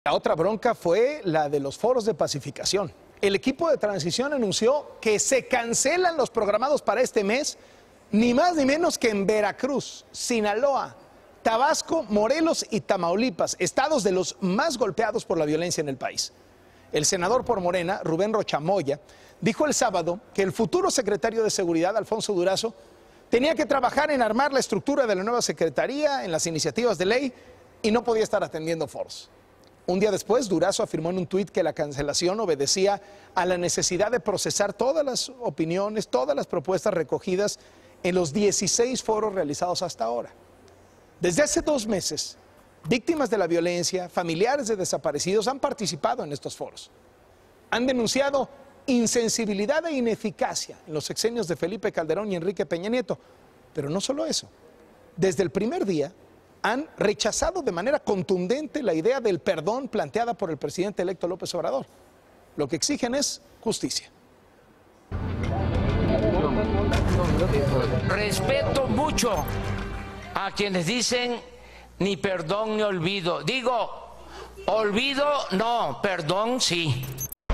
La otra bronca fue la de los foros de pacificación. El equipo de transición anunció que se cancelan los programados para este mes, ni más ni menos que en Veracruz, Sinaloa, Tabasco, Morelos y Tamaulipas, estados de los más golpeados por la violencia en el país. El senador por Morena, Rubén Rocha Moya, dijo el sábado que el futuro secretario de Seguridad, Alfonso Durazo, tenía que trabajar en armar la estructura de la nueva secretaría, en las iniciativas de ley, y no podía estar atendiendo foros. Un día después, Durazo afirmó en un tuit que la cancelación obedecía a la necesidad de procesar todas las opiniones, todas las propuestas recogidas en los 16 foros realizados hasta ahora. Desde hace 2 meses, víctimas de la violencia, familiares de desaparecidos han participado en estos foros. Han denunciado insensibilidad e ineficacia en los sexenios de Felipe Calderón y Enrique Peña Nieto. Pero no solo eso. Desde el primer día, han rechazado de manera contundente la idea del perdón planteada por el presidente electo López Obrador. Lo que exigen es justicia. Respeto mucho a quienes dicen ni perdón ni olvido. Digo, olvido no, perdón sí.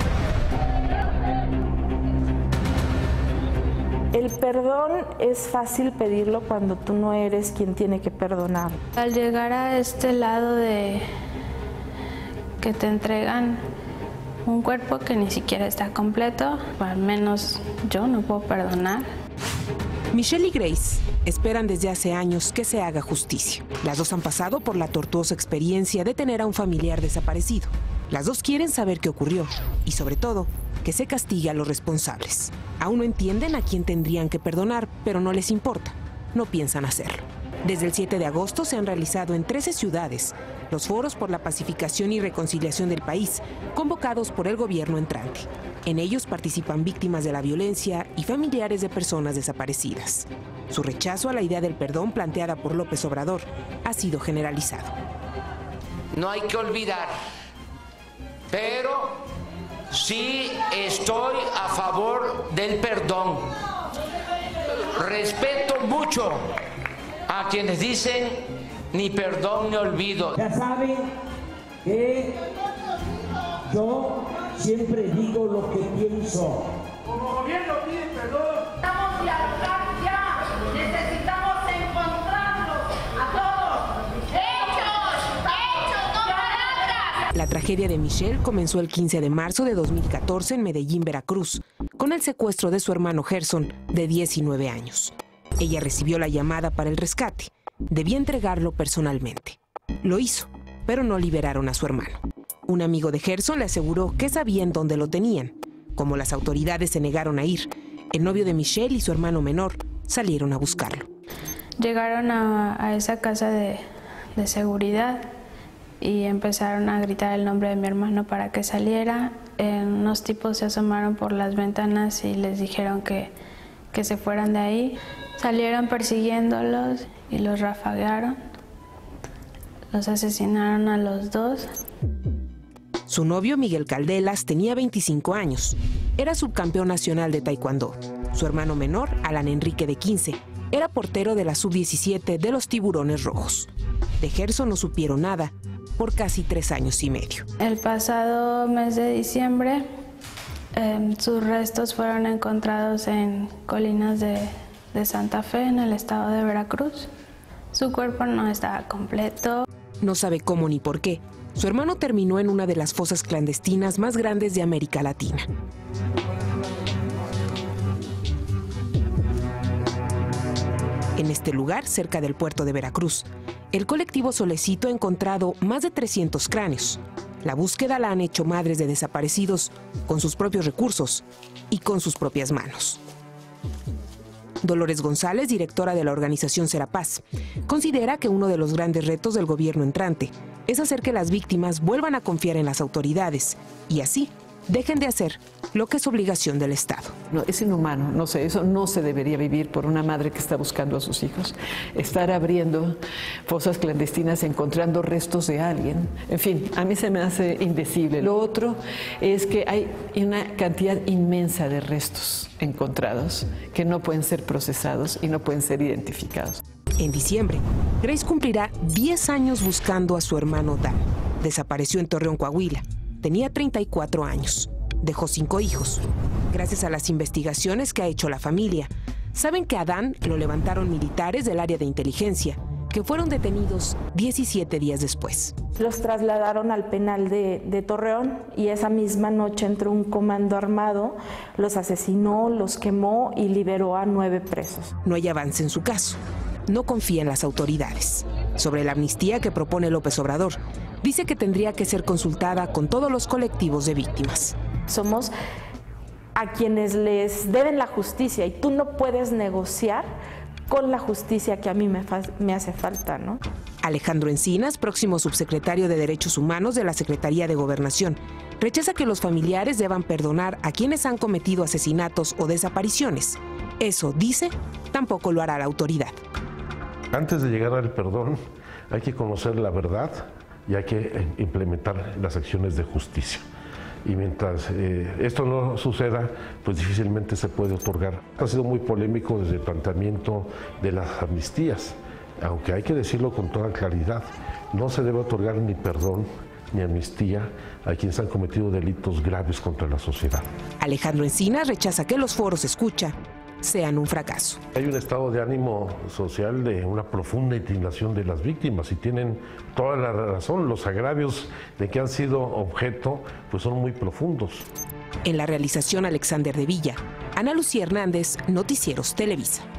El perdón es fácil pedirlo cuando tú no eres quien tiene que perdonar. Al llegar a este lado de que te entregan un cuerpo que ni siquiera está completo, al menos yo no puedo perdonar. Michelle y Grace esperan desde hace años que se haga justicia. Las dos han pasado por la tortuosa experiencia de tener a un familiar desaparecido. Las dos quieren saber qué ocurrió y, sobre todo, que se castigue a los responsables. Aún no entienden a quién tendrían que perdonar, pero no les importa. No piensan hacerlo. Desde el 7 de agosto se han realizado en 13 ciudades los foros por la pacificación y reconciliación del país, convocados por el gobierno entrante. En ellos participan víctimas de la violencia y familiares de personas desaparecidas. Su rechazo a la idea del perdón planteada por López Obrador ha sido generalizado. No hay que olvidar, pero sí estoy a favor del perdón. Respeto mucho a quienes dicen ni perdón ni olvido. Ya saben que yo siempre digo lo que pienso. Como gobierno piden perdón. Necesitamos dialogar ya. Necesitamos encontrarnos a todos. Hechos, no palabras. La tragedia de Michelle comenzó el 15 de marzo de 2014 en Medellín, Veracruz, con el secuestro de su hermano Gerson, de 19 años. Ella recibió la llamada para el rescate. Debía entregarlo personalmente. Lo hizo, pero no liberaron a su hermano. Un amigo de Gerson le aseguró que sabían dónde lo tenían. Como las autoridades se negaron a ir, el novio de Michelle y su hermano menor salieron a buscarlo. Llegaron a esa casa de seguridad y empezaron a gritar el nombre de mi hermano para que saliera. Unos tipos se asomaron por las ventanas y les dijeron que se fueran de ahí. Salieron persiguiéndolos y los rafaguearon. Los asesinaron a los dos. Su novio, Miguel Caldelas, tenía 25 años. Era subcampeón nacional de taekwondo. Su hermano menor, Alan Enrique, de 15, era portero de la sub-17 de los Tiburones Rojos. De Gerson no supieron nada por casi 3 años y medio. El pasado mes de diciembre, sus restos fueron encontrados en colinas de Santa Fe, en el estado de Veracruz. Su cuerpo no estaba completo. No sabe cómo ni por qué. Su hermano terminó en una de las fosas clandestinas más grandes de América Latina. En este lugar, cerca del puerto de Veracruz, el colectivo Solecito ha encontrado más de 300 cráneos. La búsqueda la han hecho madres de desaparecidos con sus propios recursos y con sus propias manos. Dolores González, directora de la organización Serapaz, considera que uno de los grandes retos del gobierno entrante es hacer que las víctimas vuelvan a confiar en las autoridades y así dejen de hacer lo que es obligación del Estado. No, es inhumano, no sé, eso no se debería vivir por una madre que está buscando a sus hijos. Estar abriendo fosas clandestinas, encontrando restos de alguien. En fin, a mí se me hace indecible. Lo otro es que hay una cantidad inmensa de restos encontrados que no pueden ser procesados y no pueden ser identificados. En diciembre, Grace cumplirá 10 años buscando a su hermano Dan. desapareció en Torreón, Coahuila. Tenía 34 años. Dejó 5 hijos. Gracias a las investigaciones que ha hecho la familia, saben que a Adán lo levantaron militares del área de inteligencia, que fueron detenidos 17 días después. Los trasladaron al penal de Torreón y esa misma noche entró un comando armado, los asesinó, los quemó y liberó a 9 presos. No hay avance en su caso. No confía en las autoridades. Sobre la amnistía que propone López Obrador, dice que tendría que ser consultada con todos los colectivos de víctimas. Somos a quienes les deben la justicia y tú no puedes negociar con la justicia que a mí me hace falta, ¿no? Alejandro Encinas, próximo subsecretario de Derechos Humanos de la Secretaría de Gobernación, rechaza que los familiares deban perdonar a quienes han cometido asesinatos o desapariciones. Eso, dice, tampoco lo hará la autoridad. Antes de llegar al perdón, hay que conocer la verdad y hay que implementar las acciones de justicia. Y mientras esto no suceda, pues difícilmente se puede otorgar. Ha sido muy polémico desde el planteamiento de las amnistías, aunque hay que decirlo con toda claridad, no se debe otorgar ni perdón ni amnistía a quienes han cometido delitos graves contra la sociedad. Alejandro Encinas rechaza que los foros escucha sean un fracaso. Hay un estado de ánimo social de una profunda indignación de las víctimas y tienen toda la razón. Los agravios de que han sido objeto pues son muy profundos. En la realización, Alexander de Villa, Ana Lucía Hernández, Noticieros Televisa.